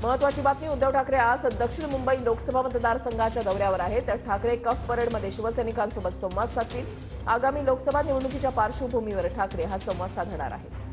महत्त्वाची बातमी, उद्धव ठाकरे आज दक्षिण मुंबई लोकसभा मतदारसंघाच्या दौऱ्यावर आहेत। तर ठाकरे कफ परेडमध्ये शिवसैनिकांसोबत संवाद साधतील। आगामी लोकसभा निवडणुकीच्या पार्श्वभूमीवर ठाकरे हा संवाद साधणार आहेत।